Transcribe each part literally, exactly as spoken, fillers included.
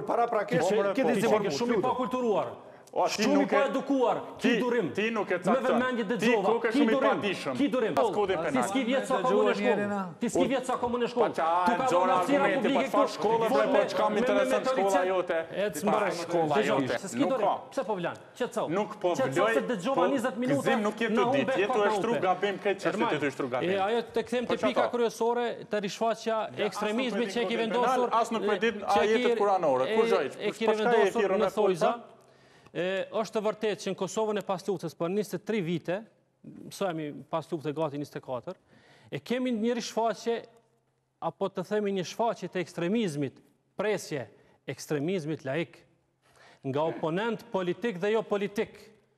Para prakisht, Ke dizimor shumë i pakulturuar. Shumë i pa edukuar, ki durim. Ti nuk e Me vëmendje dëgjova, ki durim. Ki durim. Ti s'ki vjetë sa komunë e shkollë. Ti s'ki vjetë sa komunë e shkollë. Tu ka dhona hapësira publike këtu. Shkolla dhe po çka më intereson shkolla jote. Ecë më rrë shkolla jote. Se s'ki durim. Pse po vlan? Qetëso. Nuk po vloj. Qetëso se dëgjova njëzet minuta. Gëzim nuk jetë të ditë, jetë e shtru gabim këtë çështë të të shtru gabim. E ajo të kthem te pika kryesore të rishfaqja ekstremizmit që e ki vendosur. As nuk po ditë ajetet kuranore. Kur joj? E ki vendosur në thojza. Është të vërtet që në Kosovën e pas luftës për njëzet e tre vite, mësojemi pas luftës e gati njëzet e katër, e kemi një rishfaqje, apo të themi një shfaqje të ekstremizmit, presje, ekstremizmit laik, nga oponent politik dhe jo politik,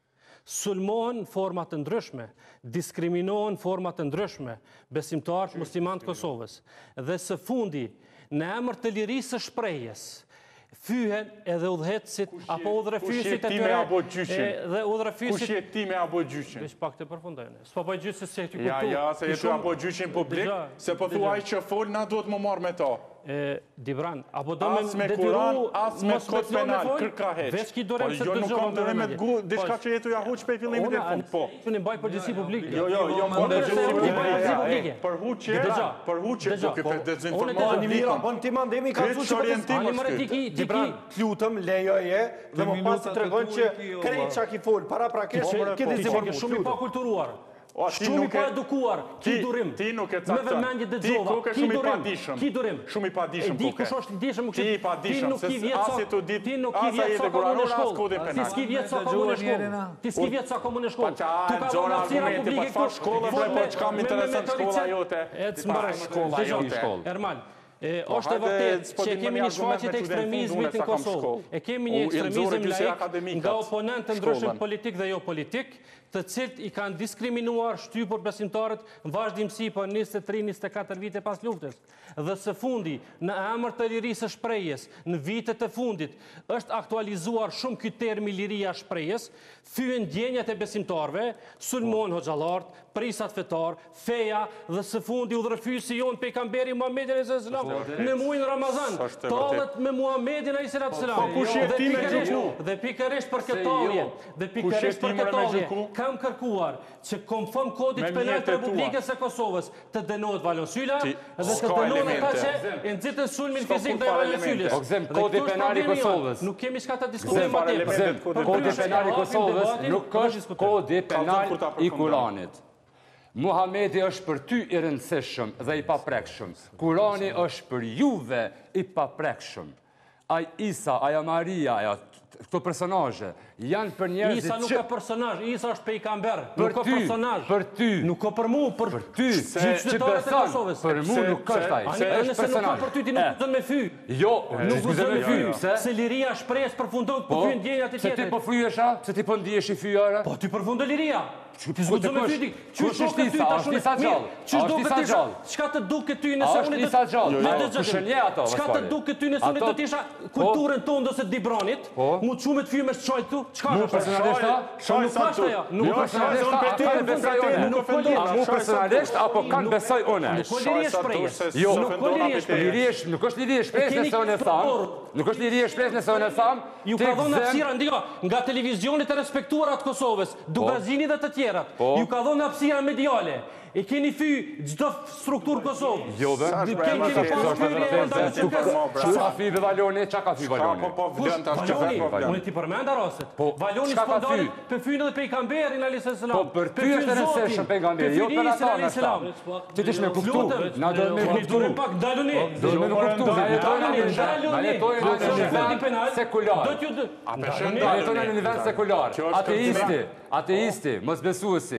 sulmohen në format të ndryshme, diskriminohen në format të ndryshme, besimtarët musliman të Kosovës, dhe së fundi, në emër të lirisë së shprehjes, fyhen edhe udhëhecit apo udhërefysit e tyre dhe udhërefysit... Kush je ti me abo gjyqin? Vesh pak të përfundojnë. S'po bëj gjyqin se e ty kuptu. Ja, ja, se je tu abo gjyqin publik, se po thuaj që fol, na duhet më marrë me ta. Dibran, apo do me detyru... As me Kuran, as me kod penal, kërka heq. Vesh ki dorem se të dëgjova. Jo, nuk kam dorem me të gu, diçka që jetu ja huq pe fillimit e fund, po. Unë mbaj përgjithësi publike. Jo, jo, jo, më përgjithësi publike. Për huqje, për huqje, do këtë dezinformovat Një mira, po në ti mandemi ka su që përgjithësi. Dibran, t'lutëm, lejoje, dhe më pas të tregon që krejt që ki fol, para prakisht, ke dizimor shumë i pakulturuar. Shumë i pa edukuar, ki durim. Ti nuk e Me vëmendje dëgjova, ki durim. Ki durim. Shumë i pa dishëm, E di kush është i dishëm, Ti i pa dishëm, se asi të dit, ti nuk i vjetë sa komunë e shkollë. Ti s'ki vjetë sa komunë e shkollë. Ti s'ki vjetë sa komunë e shkollë. Tu ka dhona hapësira publike këtu. Shkolla dhe po çka më intereson shkolla jote. Ecë më rrë shkolla jote. Ermal, është e vërtet që e kemi një shfaqje të ekstremizmit në Kosovë. E kemi një ekstremizm laik nga oponent të ndryshëm politik dhe jo politik, të cilët i kanë diskriminuar shtypur besimtarët në vazhdimsi për njëzet e tre njëzet e katër vite pas luftës. Dhe së fundi, në emër të lirisë së shprehjes, në vitet e fundit, është aktualizuar shumë ky termi liria shprehjes, fyen ndjenjat e besimtarëve, sulmon hoxhallarët, prisat fetar, feja dhe së fundi udhërfysi jonë pejgamberi Muhamedi alayhis salam në muajin Ramazan, tallet me Muhamedin alayhis salam. Dhe pikërisht për këtë talje, dhe pikërisht për këtë talje, kam kërkuar që konform kodit penal të Republikës së Kosovës të dënohet Valon Sylla dhe të dënohet ata që e nxitën sulmin fizik dhe Valon Syllës. O gzem, kodi penal i Kosovës. Nuk kemi çka ta diskutojmë atë. Gzem, kodi penal i Kosovës nuk është kodi penal i Kuranit. Muhamedi është për ty i rëndësishëm dhe i paprekshëm. Kurani është për juve i paprekshëm. Aj Isa, aja Maria, aja këto personazhe janë për njerëzit që... Isa nuk ka personazh, Isa është pejgamber, nuk ka ty, personazh. Për ty, nuk ka për mu, për, për ty, që beson, për mu nuk është ai. Se nëse nuk ka për ty, ti nuk gëzën me fy. Jo, nuk gëzën me fy, se se liria shprehjes përfundon të fyn ndjenjat e tjetrit. Se ti po fyesha, se ti po ndihesh i fyera. Po ti përfundon liria. Ti s'gëzën me fy. Kush është Isa? Është Isa gjallë. Është Isa gjallë. Çka të duket ty nëse unë Është Isa gjallë. Kushën je ato? Çka të duket ty nëse unë do të isha kulturën tonë ose Dibranit, mu çu me të fyme të shojt tu? Çka Mu personalisht, nuk pashtë ja. Nuk personalisht, a kanë besoj unë. A mu personalisht, apo kanë besoj unë. Nuk ko liria shprehjes. Jo, nuk ko liria shprehjes. Nuk është liria shprehjes nëse unë e tham. Nuk është liria shprehjes nëse unë e tham. Ju ka dhënë hapësira ndiko nga televizionit e respektuara të Kosovës, Dugazini dhe të tjerat. Ju ka dhënë hapësira mediale. E keni fy çdo strukturë Kosovë. Jo, dhe. Keni Çka fy be Valoni, çka ka fy Valoni? Po po vlen tash çka po vlen. Unë ti përmenda rastet. Valoni s'po dalë për fyën edhe pejgamberin alayhis salam. Po për ty është rëndësishëm pejgamberi, jo për ata alayhis salam. Ti dish me kuptu, na do me kuptu. Pak daluni. Do me kuptu. Na jetojmë në një vend sekular. Do t'ju Na jetojmë në një vend sekular. Ateisti, ateisti, mosbesuesi.